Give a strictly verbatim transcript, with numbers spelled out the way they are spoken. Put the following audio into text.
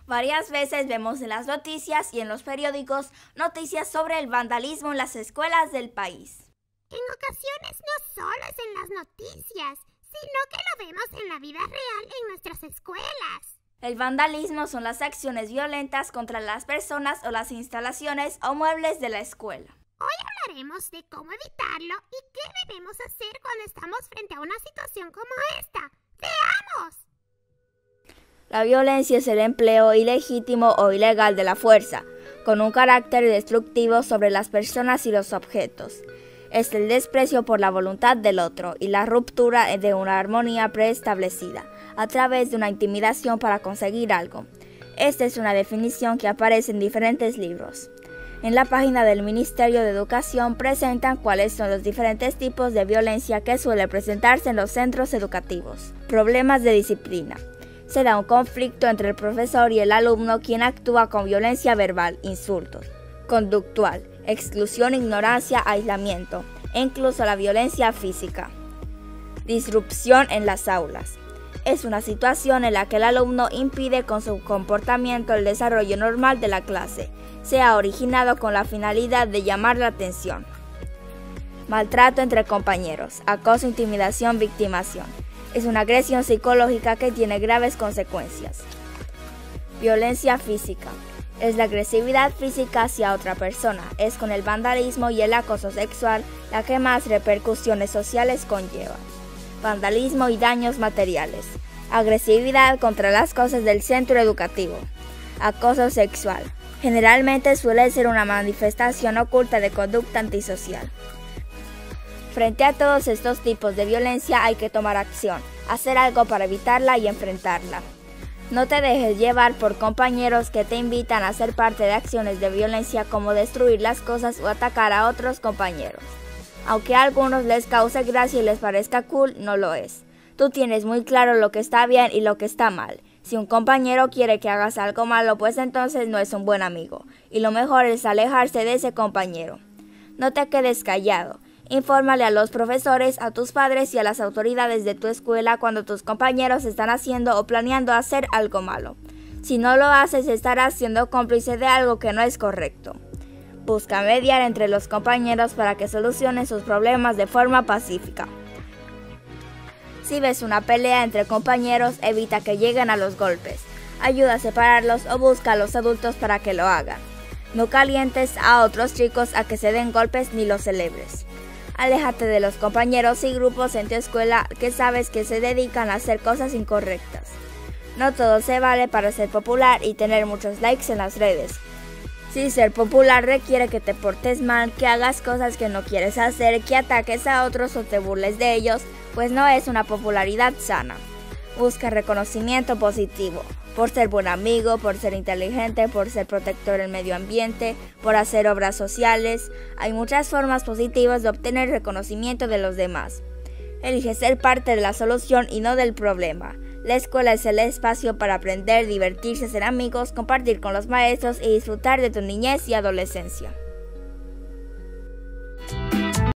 Varias veces vemos en las noticias y en los periódicos noticias sobre el vandalismo en las escuelas del país. En ocasiones no solo es en las noticias, sino que lo vemos en la vida real en nuestras escuelas. El vandalismo son las acciones violentas contra las personas o las instalaciones o muebles de la escuela. Hoy hablaremos de cómo evitarlo y qué debemos hacer cuando estamos frente a una situación como esta. ¡Veamos! La violencia es el empleo ilegítimo o ilegal de la fuerza, con un carácter destructivo sobre las personas y los objetos. Es el desprecio por la voluntad del otro y la ruptura de una armonía preestablecida, a través de una intimidación para conseguir algo. Esta es una definición que aparece en diferentes libros. En la página del Ministerio de Educación presentan cuáles son los diferentes tipos de violencia que suele presentarse en los centros educativos. Problemas de disciplina. Se da un conflicto entre el profesor y el alumno, quien actúa con violencia verbal, insultos, conductual, exclusión, ignorancia, aislamiento e incluso la violencia física. Disrupción en las aulas. Es una situación en la que el alumno impide con su comportamiento el desarrollo normal de la clase, sea originado con la finalidad de llamar la atención. Maltrato entre compañeros, acoso, intimidación, victimación. Es una agresión psicológica que tiene graves consecuencias. Violencia física. Es la agresividad física hacia otra persona. Es con el vandalismo y el acoso sexual la que más repercusiones sociales conlleva. Vandalismo y daños materiales. Agresividad contra las cosas del centro educativo. Acoso sexual. Generalmente suele ser una manifestación oculta de conducta antisocial. Frente a todos estos tipos de violencia hay que tomar acción, hacer algo para evitarla y enfrentarla. No te dejes llevar por compañeros que te invitan a ser parte de acciones de violencia como destruir las cosas o atacar a otros compañeros. Aunque a algunos les cause gracia y les parezca cool, no lo es. Tú tienes muy claro lo que está bien y lo que está mal. Si un compañero quiere que hagas algo malo, pues entonces no es un buen amigo, y lo mejor es alejarse de ese compañero. No te quedes callado. Infórmale a los profesores, a tus padres y a las autoridades de tu escuela cuando tus compañeros están haciendo o planeando hacer algo malo. Si no lo haces, estarás siendo cómplice de algo que no es correcto. Busca mediar entre los compañeros para que solucionen sus problemas de forma pacífica. Si ves una pelea entre compañeros, evita que lleguen a los golpes. Ayuda a separarlos o busca a los adultos para que lo hagan. No calientes a otros chicos a que se den golpes ni los celebres. Aléjate de los compañeros y grupos en tu escuela que sabes que se dedican a hacer cosas incorrectas. No todo se vale para ser popular y tener muchos likes en las redes. Si ser popular requiere que te portes mal, que hagas cosas que no quieres hacer, que ataques a otros o te burles de ellos, pues no es una popularidad sana. Busca reconocimiento positivo, por ser buen amigo, por ser inteligente, por ser protector del medio ambiente, por hacer obras sociales. Hay muchas formas positivas de obtener reconocimiento de los demás. Elige ser parte de la solución y no del problema. La escuela es el espacio para aprender, divertirse, ser amigos, compartir con los maestros y disfrutar de tu niñez y adolescencia.